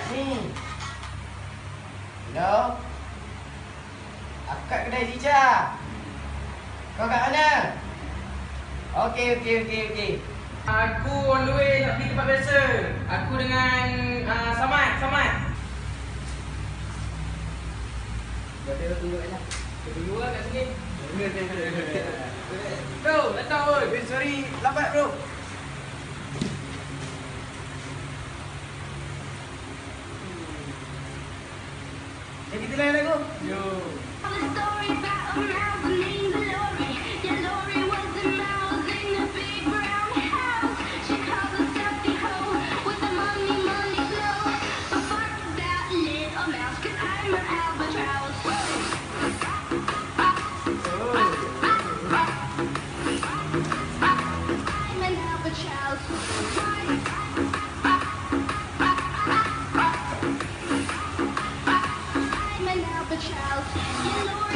Ni. Hello. Aku kat kedai Zica. Kau kat mana? Okey. Aku on the way nak pergi tempat biasa. Aku dengan Samad. Kita tunggu aja. Kita tunggu lah kat sini. Bro, datang bro. Sorry, lambat bro. Jadi kita lain lagu. Yo. Child, you know